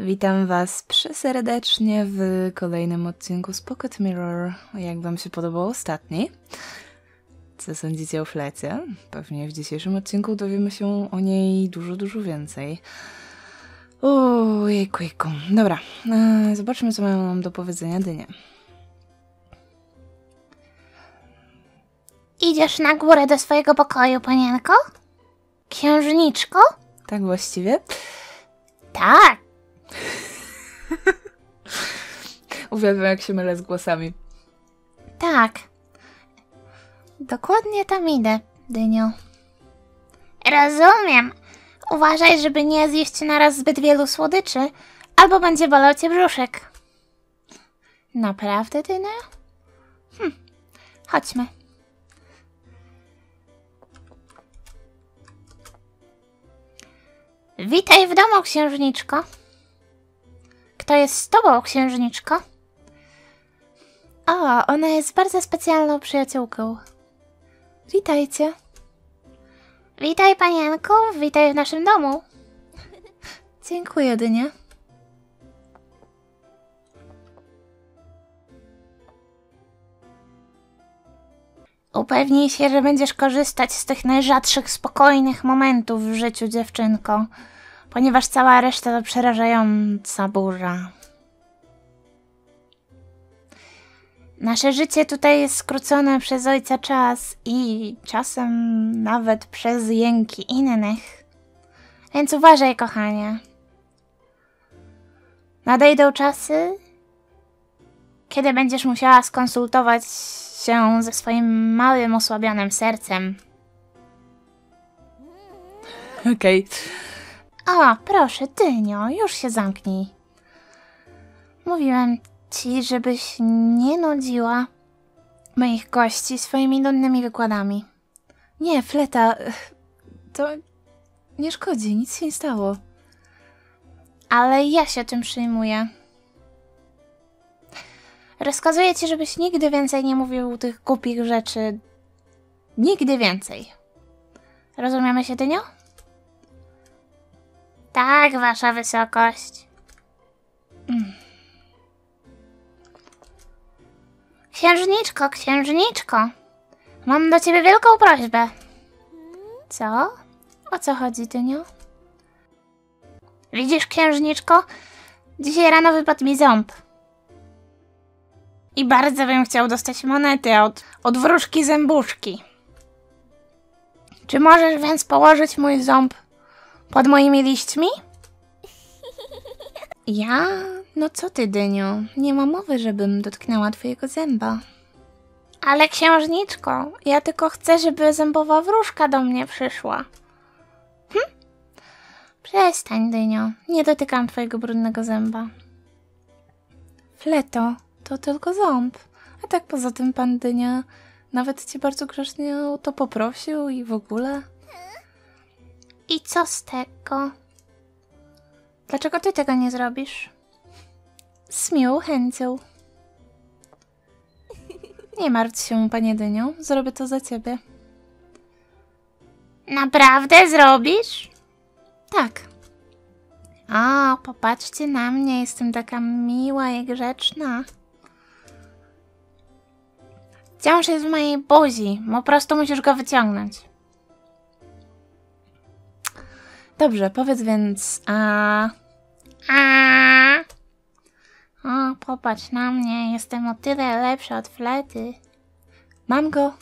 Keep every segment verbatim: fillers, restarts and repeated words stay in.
Witam Was przeserdecznie w kolejnym odcinku z Pocket Mirror. Jak Wam się podobał ostatni? Co sądzicie o Flecie? Pewnie w dzisiejszym odcinku dowiemy się o niej dużo, dużo więcej. Ojejku, jejku. Dobra, e, zobaczmy, co mają nam do powiedzenia dynie. Idziesz na górę do swojego pokoju, panienko? Księżniczko? Tak właściwie? Tak. Uwielbiam, jak się mylę z głosami. Tak. Dokładnie tam idę, Dynio. Rozumiem. Uważaj, żeby nie zjeść naraz zbyt wielu słodyczy, albo będzie bolał cię brzuszek. Naprawdę, Dynio? Hm. Chodźmy. Witaj w domu, księżniczko. Kto jest z tobą, księżniczko? O, ona jest bardzo specjalną przyjaciółką. Witajcie. Witaj, panienko, witaj w naszym domu. Dziękuję, Dynia. Upewnij się, że będziesz korzystać z tych najrzadszych, spokojnych momentów w życiu, dziewczynko, ponieważ cała reszta to przerażająca burza. Nasze życie tutaj jest skrócone przez ojca czas i czasem nawet przez jęki innych. Więc uważaj, kochanie. Nadejdą czasy, kiedy będziesz musiała skonsultować się ze swoim małym, osłabionym sercem. Okej. Okay. O, proszę, Dynio, już się zamknij. Mówiłem ci, żebyś nie nudziła moich gości swoimi nudnymi wykładami. Nie, Fleta, to nie szkodzi, nic się nie stało. Ale ja się tym przejmuję. Rozkazuję ci, żebyś nigdy więcej nie mówił tych głupich rzeczy. Nigdy więcej. Rozumiemy się, Dynio? Tak, wasza wysokość. Mm. Księżniczko, księżniczko. Mam do ciebie wielką prośbę. Co? O co chodzi, Dynio? Widzisz, księżniczko? Dzisiaj rano wypadł mi ząb. I bardzo bym chciał dostać monety od, od wróżki zębuszki. Czy możesz więc położyć mój ząb pod moimi liśćmi? Ja? No co ty, Dynio? Nie ma mowy, żebym dotknęła twojego zęba. Ale księżniczko, ja tylko chcę, żeby zębowa wróżka do mnie przyszła. Hm? Przestań, Dynio. Nie dotykam twojego brudnego zęba. Fleto, to tylko ząb. A tak poza tym pan Dynia nawet cię bardzo grzecznie o to poprosił i w ogóle. I co z tego? Dlaczego ty tego nie zrobisz? Z miłą chęcią. Nie martw się, panie Dynio, zrobię to za ciebie. Naprawdę zrobisz? Tak. O, popatrzcie na mnie, jestem taka miła i grzeczna. Wciąż jest w mojej buzi, po prostu musisz go wyciągnąć. Dobrze, powiedz więc, a... A. O, popatrz na mnie, jestem o tyle lepsza od Flety. Mam go.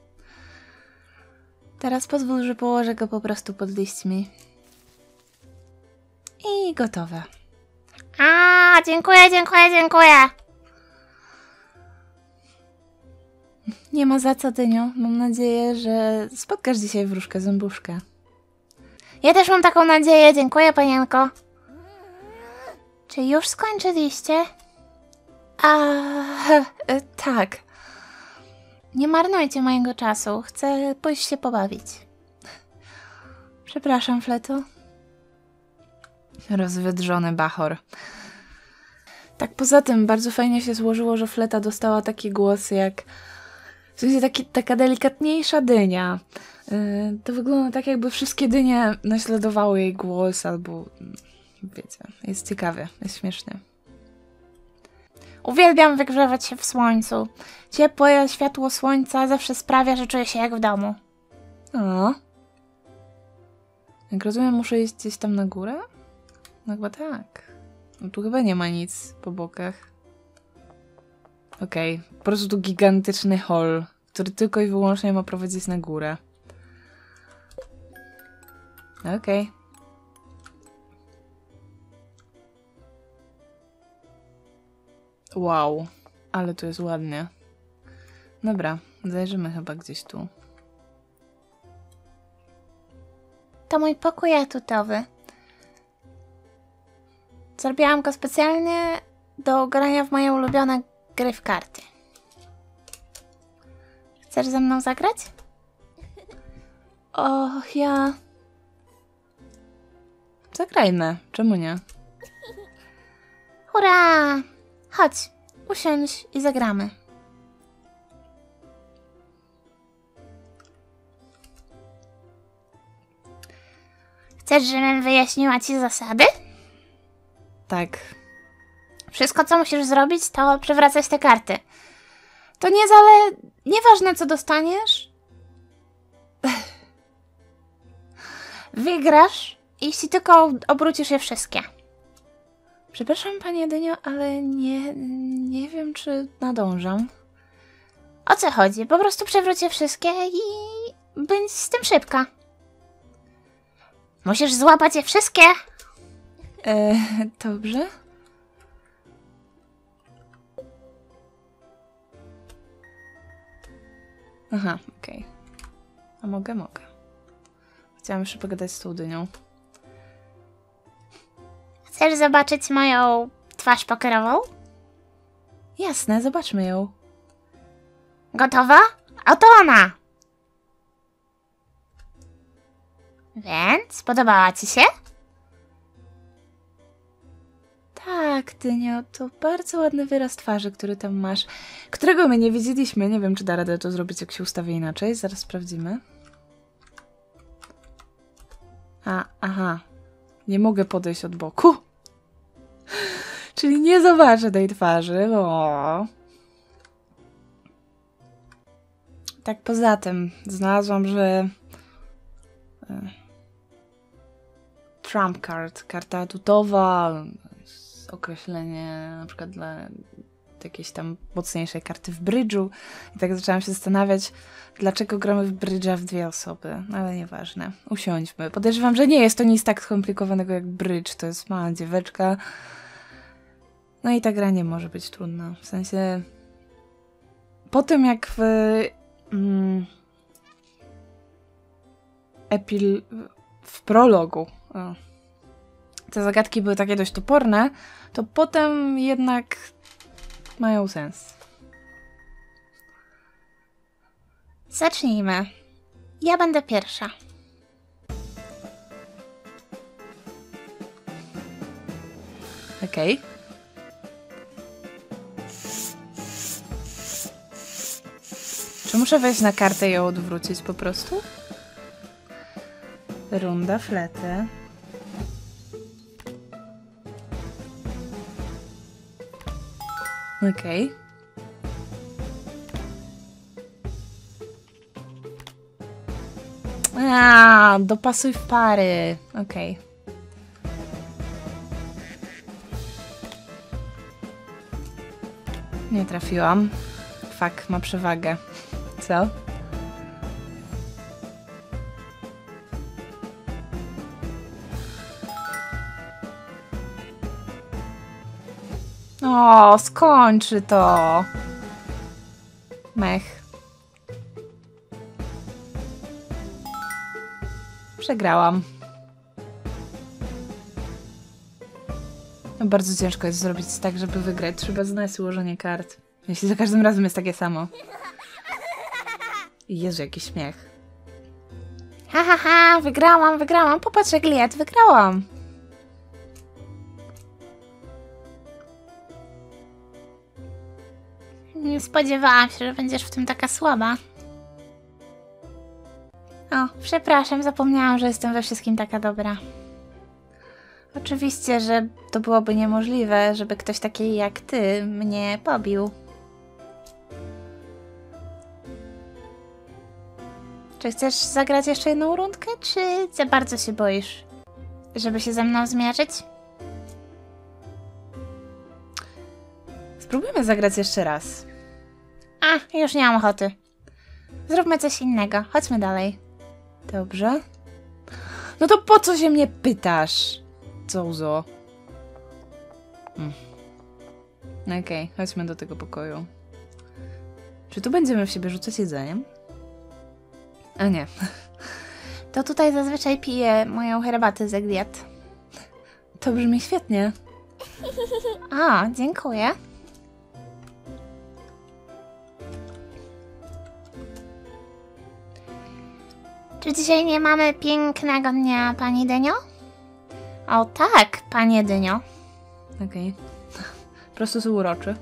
Teraz pozwól, że położę go po prostu pod liśćmi. I gotowe. A, dziękuję, dziękuję, dziękuję. Nie ma za co, Dynio. Mam nadzieję, że spotkasz dzisiaj wróżkę zębuszkę. Ja też mam taką nadzieję, dziękuję, panienko. Czy już skończyliście? A, e, tak. Nie marnujcie mojego czasu, chcę pójść się pobawić. Przepraszam, Fleto. Rozwydrzony bachor. Tak poza tym bardzo fajnie się złożyło, że Fleta dostała taki głos jak... W sensie taki, taka delikatniejsza dynia. Yy, to wygląda tak, jakby wszystkie dynie naśladowały jej głos albo wiecie, jest ciekawie, jest śmiesznie. Uwielbiam wygrzewać się w słońcu. Ciepłe światło słońca zawsze sprawia, że czuję się jak w domu. O. Jak rozumiem, muszę iść gdzieś tam na górę? No chyba tak. No tu chyba nie ma nic po bokach. Okej, okay. Po prostu tu gigantyczny hall, który tylko i wyłącznie ma prowadzić na górę. Okej. Okay. Wow, ale tu jest ładnie. Dobra, zajrzymy chyba gdzieś tu. To mój pokój atutowy. Zrobiłam go specjalnie do grania w moje ulubione gry w karty. Chcesz ze mną zagrać? Och, ja... Zagrajmy, czemu nie? Hurra! Chodź, usiądź i zagramy. Chcesz, żebym wyjaśniła ci zasady? Tak. Wszystko, co musisz zrobić, to przewracać te karty. To nie zale... Nieważne, co dostaniesz. Wygrasz, jeśli tylko obrócisz je wszystkie. Przepraszam, panie Dynio, ale nie, nie wiem, czy nadążam. O co chodzi? Po prostu przewróć je wszystkie i bądź z tym szybka. Musisz złapać je wszystkie. E, dobrze. Aha, okej. Okay. A mogę? Mogę. Chciałam jeszcze pogadać z tą dynią. Chcesz zobaczyć moją twarz pokerową? Jasne, zobaczmy ją. Gotowa? Oto ona! Więc, podobała ci się? Tak, Dynio, to bardzo ładny wyraz twarzy, który tam masz, którego my nie widzieliśmy. Nie wiem, czy da radę to zrobić, jak się ustawię inaczej. Zaraz sprawdzimy. A, aha. Nie mogę podejść od boku. Czyli nie zobaczę tej twarzy. O. Tak poza tym, znalazłam, że... Trump card, karta atutowa, określenie na przykład dla jakiejś tam mocniejszej karty w brydżu. I tak zaczęłam się zastanawiać, dlaczego gramy w brydża w dwie osoby. Ale nieważne. Usiądźmy. Podejrzewam, że nie jest to nic tak skomplikowanego jak brydż. To jest mała dzieweczka. No i ta gra nie może być trudna. W sensie... Po tym jak w... Mm, epil... w prologu o, te zagadki były takie dość toporne, to potem jednak mają sens. Zacznijmy. Ja będę pierwsza. Okej. Okay. Czy muszę wejść na kartę i ją odwrócić po prostu? Runda flety. Okej. Okay. A, dopasuj w pary. Okej. Okay. Nie trafiłam. Fuck, ma przewagę. Co? O, skończy to. Mech. Przegrałam. No, bardzo ciężko jest zrobić tak, żeby wygrać. Trzeba znać ułożenie kart. Jeśli za każdym razem jest takie samo. Jezu, jaki śmiech. Ha, ha, ha, wygrałam, wygrałam. Popatrz, jak liet, wygrałam. Nie spodziewałam się, że będziesz w tym taka słaba. O, przepraszam, zapomniałam, że jestem we wszystkim taka dobra. oczywiście, że to byłoby niemożliwe, żeby ktoś taki jak ty mnie pobił. Czy chcesz zagrać jeszcze jedną rundkę, czy za bardzo się boisz, żeby się ze mną zmierzyć? Spróbujmy zagrać jeszcze raz. A, już nie mam ochoty. Zróbmy coś innego. Chodźmy dalej. Dobrze. No to po co się mnie pytasz? Zołzo. Hmm. Okej, okay, chodźmy do tego pokoju. Czy tu będziemy w siebie rzucać jedzeniem? A nie. To tutaj zazwyczaj piję moją herbatę z Egliat. To brzmi świetnie. A, dziękuję. Czy dzisiaj nie mamy pięknego dnia, pani Dynio? O tak, panie Dynio. Okej. Okay. Po prostu są uroczy.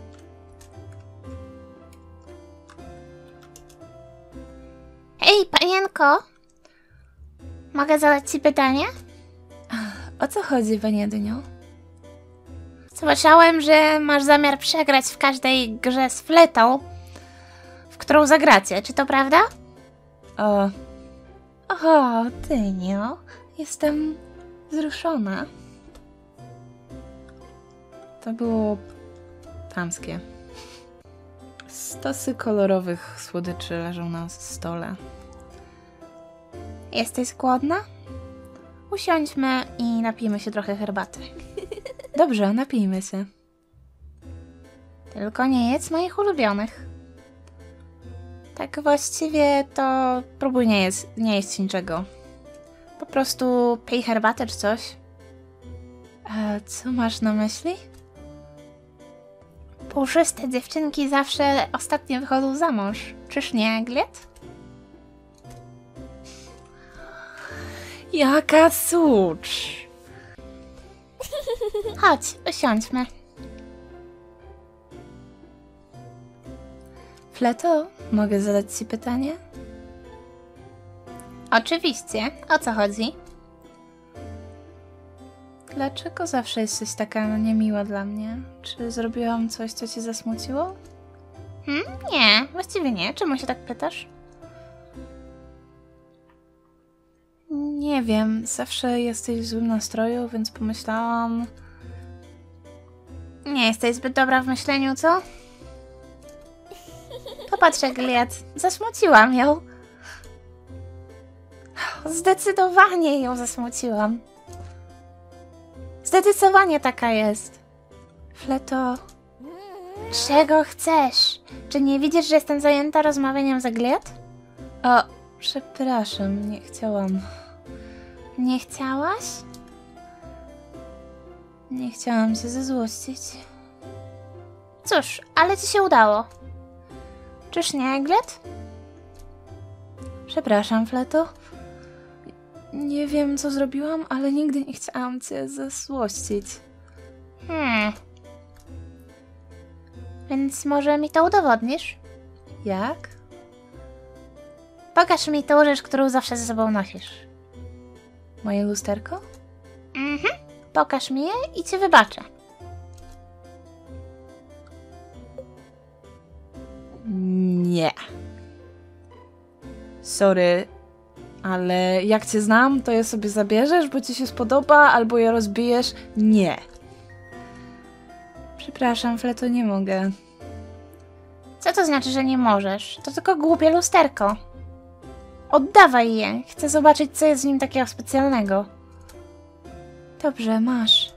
Hej, panienko! Mogę zadać ci pytanie? O co chodzi, panie Dynio? Słyszałem, że masz zamiar przegrać w każdej grze z fletą, w którą zagracie. Czy to prawda? O... O, Dynio, jestem wzruszona. To było chamskie. Stosy kolorowych słodyczy leżą na stole. Jesteś głodna? Usiądźmy i napijmy się trochę herbaty. Dobrze, napijmy się. Tylko nie jedz moich ulubionych. Tak właściwie to próbuj nie jeść, nie jeść niczego. Po prostu pij herbatę czy coś. A co masz na myśli? Puszyste dziewczynki zawsze ostatnio wychodzą za mąż. Czyż nie, Gliet? Jaka sucz! Chodź, usiądźmy. Fleto, mogę zadać ci pytanie? Oczywiście. O co chodzi? Dlaczego zawsze jesteś taka niemiła dla mnie? Czy zrobiłam coś, co cię zasmuciło? Hmm? Nie, właściwie nie. Czemu się tak pytasz? Nie wiem, zawsze jesteś w złym nastroju, więc pomyślałam... Nie jesteś zbyt dobra w myśleniu, co? Popatrz, Gliet. Zasmuciłam ją. Zdecydowanie ją zasmuciłam. Zdecydowanie taka jest. Fleto... Czego chcesz? Czy nie widzisz, że jestem zajęta rozmawianiem z Gliet? O, przepraszam, nie chciałam. Nie chciałaś? Nie chciałam cię zezłościć. Cóż, ale ci się udało. Czyż nie, Gliet? Przepraszam, Fleto. Nie wiem, co zrobiłam, ale nigdy nie chciałam cię zezłościć. Hmm. Więc może mi to udowodnisz? Jak? Pokaż mi tą rzecz, którą zawsze ze sobą nosisz. Moje lusterko? Mhm. Pokaż mi je i cię wybaczę. Nie. Sorry, ale jak cię znam, to je sobie zabierzesz, bo ci się spodoba, albo je rozbijesz. Nie. Przepraszam, Fleto, nie mogę. Co to znaczy, że nie możesz? To tylko głupie lusterko. Oddawaj je. Chcę zobaczyć, co jest w nim takiego specjalnego. Dobrze, masz.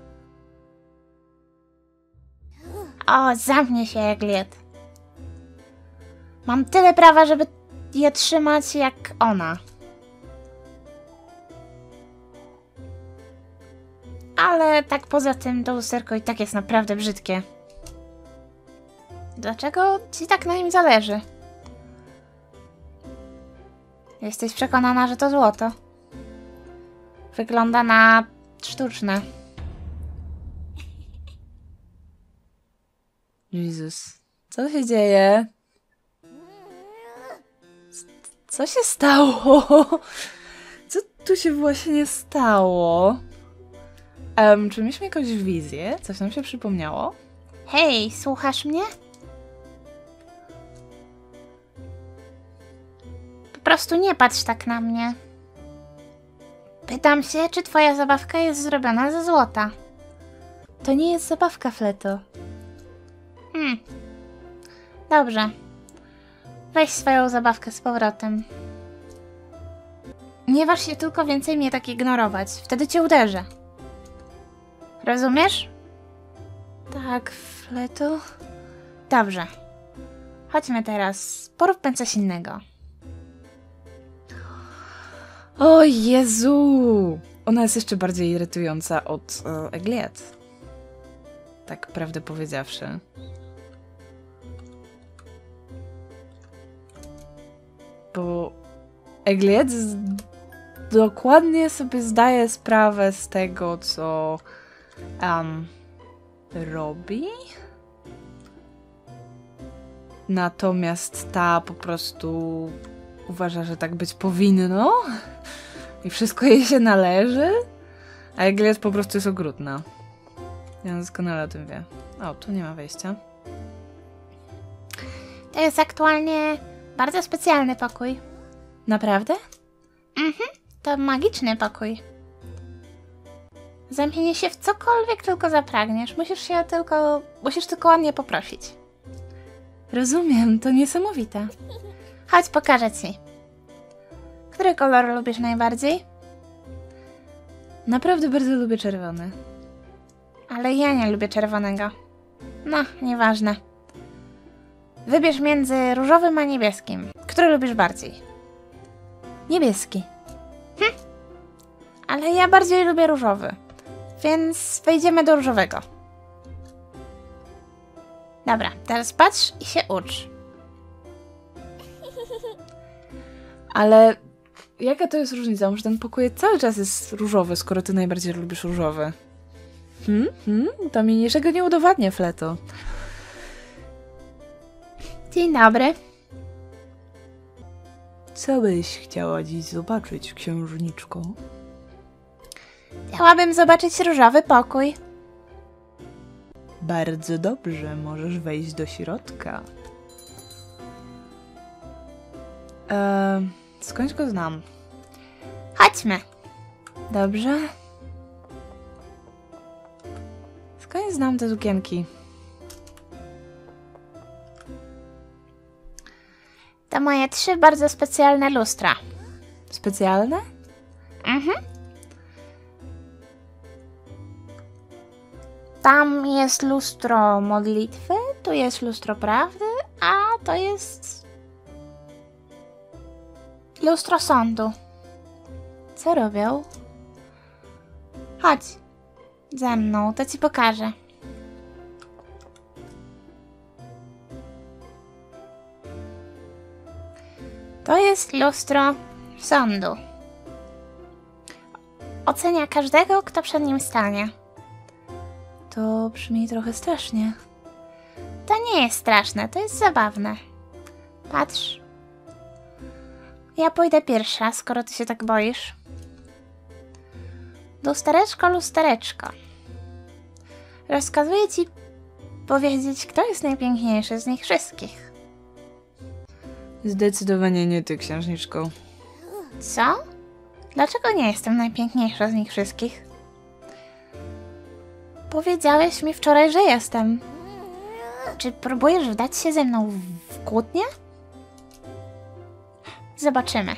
O, zamknij się, Gliet. Mam tyle prawa, żeby je trzymać jak ona. Ale tak poza tym to lusterko i tak jest naprawdę brzydkie. Dlaczego ci tak na nim zależy? Jesteś przekonana, że to złoto? Wygląda na sztuczne. Jezus, co się dzieje? Co się stało? Co tu się właśnie stało? Um, czy mieliśmy jakąś wizję? Coś nam się przypomniało? Hej, słuchasz mnie? Po prostu nie patrz tak na mnie. Pytam się, czy twoja zabawka jest zrobiona ze złota. To nie jest zabawka, Fleto. Hmm. Dobrze. Weź swoją zabawkę z powrotem. Nie waż się tylko więcej mnie tak ignorować. Wtedy cię uderzę. Rozumiesz? Tak, Fleto. Dobrze. Chodźmy teraz. Poróbmy coś innego. O Jezu! Ona jest jeszcze bardziej irytująca od e, Egliet. Tak prawdę powiedziawszy. Bo Egliet z... dokładnie sobie zdaje sprawę z tego, co um, robi. Natomiast ta po prostu uważa, że tak być powinno i wszystko jej się należy, a Egliet po prostu jest okrutna. Ja doskonale o tym wie. O, tu nie ma wejścia. To jest aktualnie bardzo specjalny pokój. Naprawdę? Mhm, to magiczny pokój. Zamienię się w cokolwiek tylko zapragniesz. Musisz się tylko... Musisz tylko ładnie poprosić. Rozumiem, to niesamowite. Chodź, pokażę ci. Który kolor lubisz najbardziej? Naprawdę bardzo lubię czerwony. Ale ja nie lubię czerwonego. No, nieważne. Wybierz między różowym a niebieskim. Który lubisz bardziej? Niebieski. Hm. Ale ja bardziej lubię różowy. Więc wejdziemy do różowego. Dobra, teraz patrz i się ucz. Ale jaka to jest różnica? Może ten pokój cały czas jest różowy, skoro ty najbardziej lubisz różowy? Hmm? Hmm? To mi niczego nie udowadnia, Fleto. Dzień dobry. Co byś chciała dziś zobaczyć, księżniczko? Chciałabym zobaczyć różowy pokój. Bardzo dobrze, możesz wejść do środka. Eee, skądś go znam. Chodźmy. Dobrze. Skądś znam te sukienki. To moje trzy bardzo specjalne lustra. Specjalne? Mhm. Tam jest lustro modlitwy, tu jest lustro prawdy, a to jest lustro sądu. Co robią? Chodź ze mną, to ci pokażę. To jest lustro sądu. Ocenia każdego, kto przed nim stanie. To brzmi trochę strasznie. To nie jest straszne, to jest zabawne. Patrz. Ja pójdę pierwsza, skoro ty się tak boisz. Lustereczko, lustereczko. Rozkazuję ci powiedzieć, kto jest najpiękniejszy z nich wszystkich. Zdecydowanie nie ty, księżniczko. Co? Dlaczego nie jestem najpiękniejsza z nich wszystkich? Powiedziałeś mi wczoraj, że jestem. Czy próbujesz wdać się ze mną w kłótnię? Zobaczymy.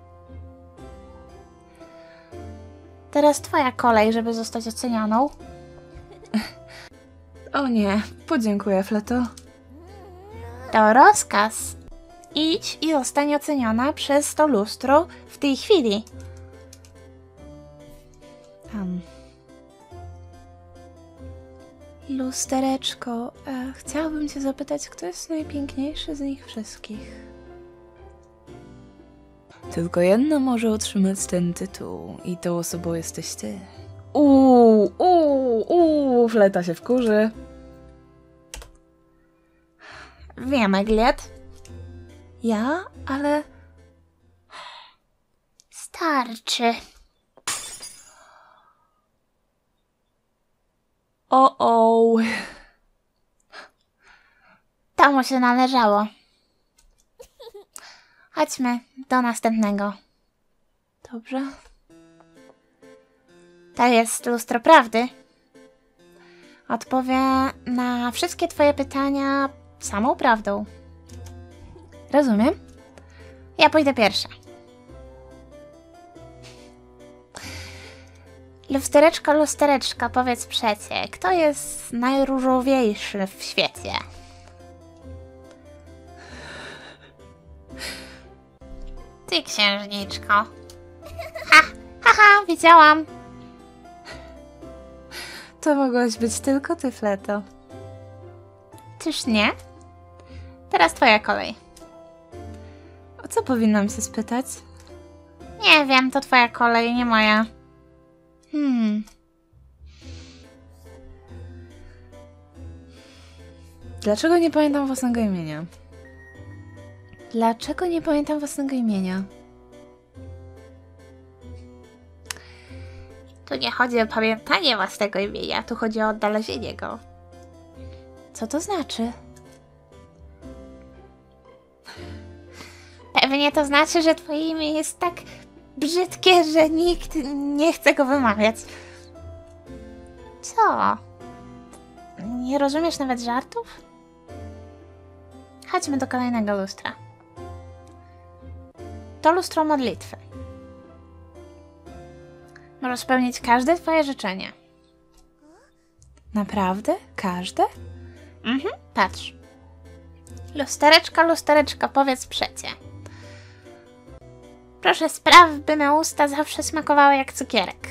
Teraz twoja kolej, żeby zostać ocenioną. O nie, podziękuję, Fleto. To rozkaz. Idź i zostań oceniona przez to lustro w tej chwili. Um. Lustereczko, e, chciałabym cię zapytać, kto jest najpiękniejszy z nich wszystkich? Tylko jedna może otrzymać ten tytuł i tą osobą jesteś ty. Uuu, uuu, uuu, Fleta się wkurzy. Wiem, Egliet. Ja? Ale... Starczy. O, o. To mu się należało. Chodźmy do następnego. Dobrze. To jest lustro prawdy. Odpowie na wszystkie twoje pytania samą prawdą. Rozumiem. Ja pójdę pierwsza. Lustereczko, lustereczko, powiedz przecie, kto jest najróżowiejszy w świecie? Ty, księżniczko. Ha, ha, ha, widziałam. To mogłaś być tylko ty, Fleto. Czyż nie? Teraz twoja kolej. O co powinnam się spytać? Nie wiem, to twoja kolej, nie moja. Hmm. Dlaczego nie pamiętam własnego imienia? Dlaczego nie pamiętam własnego imienia? Tu nie chodzi o pamiętanie własnego imienia, tu chodzi o odnalezienie go. Co to znaczy? Pewnie to znaczy, że twoje imię jest tak brzydkie, że nikt nie chce go wymawiać. Co? Nie rozumiesz nawet żartów? Chodźmy do kolejnego lustra. To lustro modlitwy. Możesz spełnić każde twoje życzenie. Naprawdę? Każde? Mhm, patrz. Lustereczka, lustereczka, powiedz przecie. Proszę spraw, by me usta zawsze smakowały jak cukierek.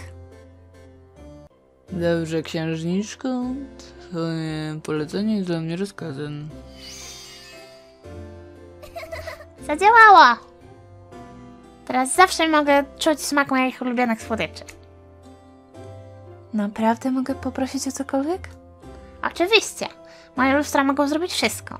Dobrze, księżniczko. Twoje polecenie jest dla mnie rozkazem. Zadziałało! Teraz zawsze mogę czuć smak moich ulubionych słodyczy. Naprawdę mogę poprosić o cokolwiek? Oczywiście. Moje lustra mogą zrobić wszystko.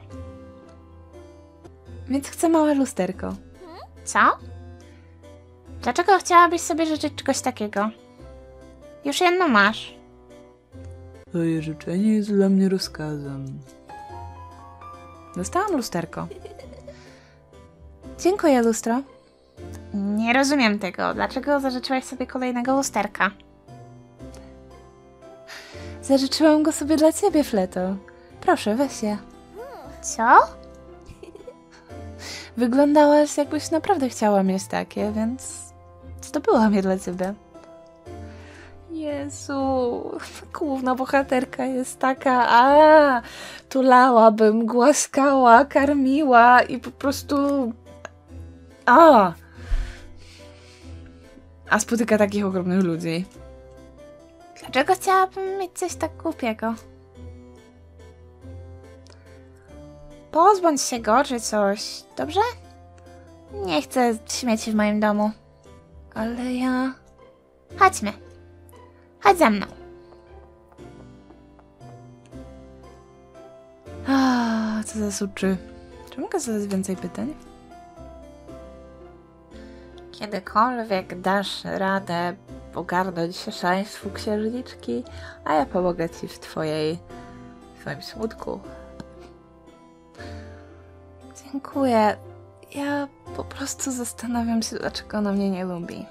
Więc chcę małe lusterko. Co? Dlaczego chciałabyś sobie życzyć czegoś takiego? Już jedno masz. Twoje życzenie jest dla mnie rozkazem. Dostałam lusterko. Dziękuję, lustro. Nie rozumiem tego. Dlaczego zażyczyłaś sobie kolejnego lusterka? Zażyczyłam go sobie dla ciebie, Fleto. Proszę, weź je. Co? Wyglądałaś, jakbyś naprawdę chciała mieć takie, więc zdobyłam je dla ciebie. Jezu, główna bohaterka jest taka, a tulałabym, głaskała, karmiła i po prostu a a spotyka takich ogromnych ludzi. Dlaczego chciałabym mieć coś tak głupiego? Pozbądź się go, czy coś, dobrze? Nie chcę śmieci w moim domu. Ale ja... Chodźmy. Chodź za mną. A, co za suczy. Czy mogę zadać więcej pytań? Kiedykolwiek dasz radę ogarnąć szaleństwu księżniczki, a ja pomogę ci w twojej... w twoim smutku. Dziękuję. Ja po prostu zastanawiam się, dlaczego ona mnie nie lubi.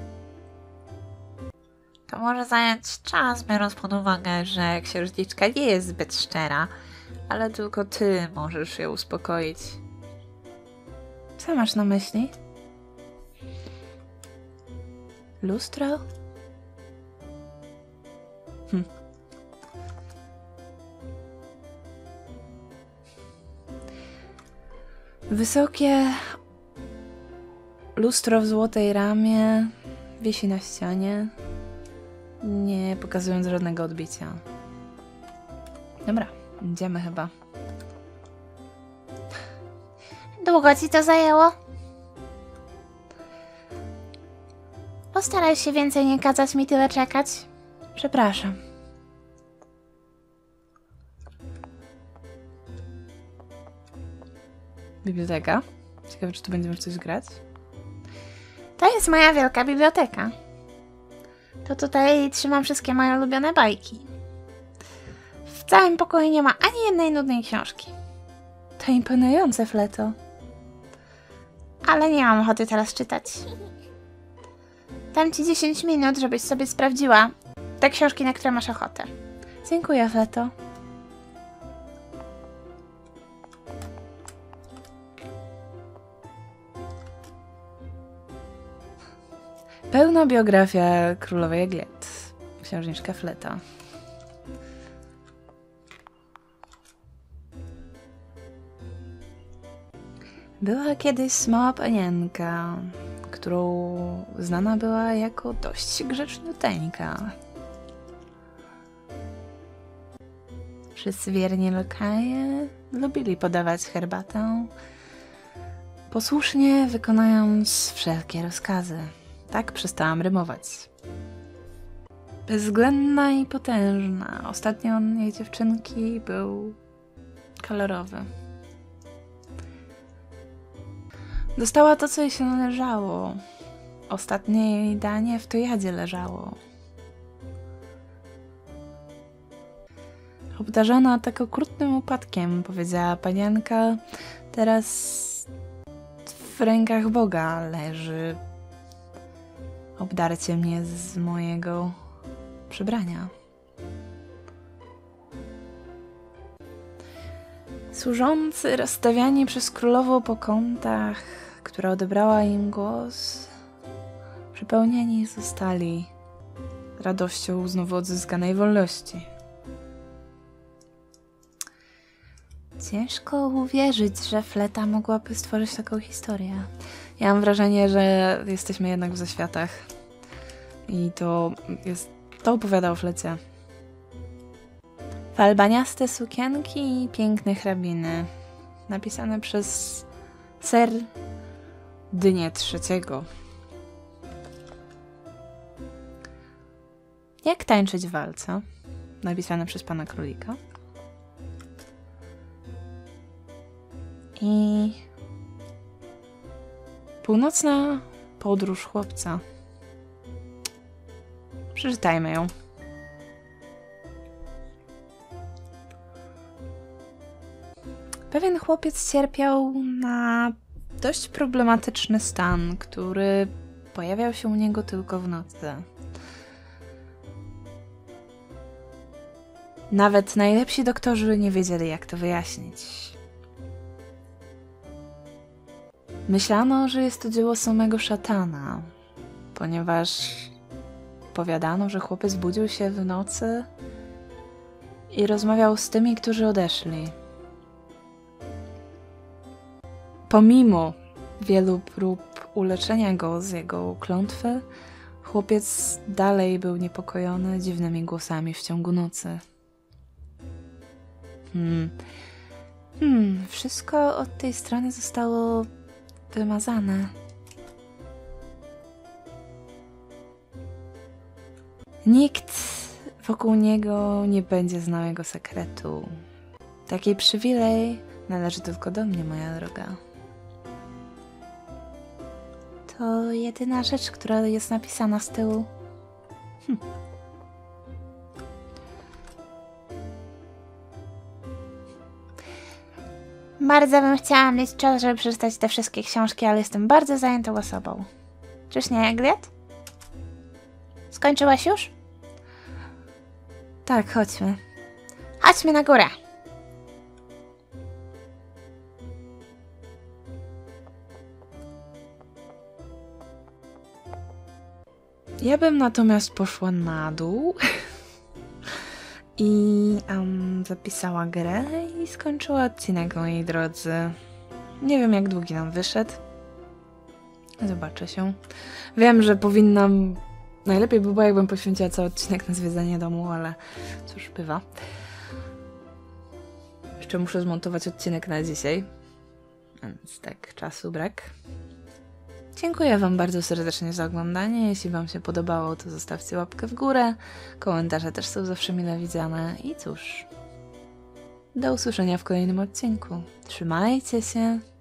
To może zająć czas, biorąc pod uwagę, że księżniczka nie jest zbyt szczera, ale tylko ty możesz ją uspokoić. Co masz na myśli? Lustro? Hm. Wysokie lustro w złotej ramie wisi na ścianie, nie pokazując żadnego odbicia. Dobra, idziemy chyba. Długo ci to zajęło? Postaraj się więcej nie kazać mi tyle czekać. Przepraszam. Biblioteka. Ciekawe, czy tu będziemy w coś grać. To jest moja wielka biblioteka. To tutaj trzymam wszystkie moje ulubione bajki. całym pokoju nie ma ani jednej nudnej książki. To imponujące, Fleto. Ale nie mam ochoty teraz czytać. Dam ci dziesięć minut, żebyś sobie sprawdziła te książki, na które masz ochotę. Dziękuję, Fleto. Pełna biografia królowej Egliet. Księżniczka Fleta. Była kiedyś mała panienka, którą znana była jako dość grzeczniuteńka. Wszyscy wierni lokaje lubili podawać herbatę, posłusznie wykonując wszelkie rozkazy. Tak przestałam rymować. Bezwzględna i potężna. Ostatnio jej dziewczynki był kolorowy. Dostała to, co jej się należało. Ostatnie jej danie w tojadzie leżało. Obdarzona tak okrutnym upadkiem, powiedziała panienka, teraz w rękach Boga leży obdarcie mnie z mojego przebrania. Służący rozstawiani przez królową po kątach, która odebrała im głos, przepełnieni zostali radością znowu odzyskanej wolności. Ciężko uwierzyć, że Fleta mogłaby stworzyć taką historię. Ja mam wrażenie, że jesteśmy jednak w zaświatach. I to jest... To opowiada o Flecie. Falbaniaste sukienki i piękne hrabiny. Napisane przez Ser Dynię trzeciego. Jak tańczyć w walce? Napisane przez pana królika. I północna podróż chłopca. Przeczytajmy ją. Pewien chłopiec cierpiał na dość problematyczny stan, który pojawiał się u niego tylko w nocy. Nawet najlepsi doktorzy nie wiedzieli, jak to wyjaśnić. Myślano, że jest to dzieło samego szatana, ponieważ powiadano, że chłopiec budził się w nocy i rozmawiał z tymi, którzy odeszli. Pomimo wielu prób uleczenia go z jego klątwy, chłopiec dalej był niepokojony dziwnymi głosami w ciągu nocy. Hmm. Hmm, wszystko od tej strony zostało wymazane. Nikt wokół niego nie będzie znał jego sekretu. Taki przywilej należy tylko do mnie, moja droga. To jedyna rzecz, która jest napisana z tyłu. Hm. Bardzo bym chciała mieć czas, żeby przeczytać te wszystkie książki, ale jestem bardzo zajętą osobą. Czyż nie, Egliet? Skończyłaś już? Tak, chodźmy. Chodźmy na górę. Ja bym natomiast poszła na dół i um, zapisała grę i skończyła odcinek, moi drodzy. Nie wiem, jak długi nam wyszedł. Zobaczę się. Wiem, że powinnam... Najlepiej by było, jakbym poświęciła cały odcinek na zwiedzanie domu, ale cóż, bywa. Jeszcze muszę zmontować odcinek na dzisiaj. Więc tak, czasu brak. Dziękuję wam bardzo serdecznie za oglądanie. Jeśli wam się podobało, to zostawcie łapkę w górę. Komentarze też są zawsze mile widziane. I cóż, do usłyszenia w kolejnym odcinku. Trzymajcie się!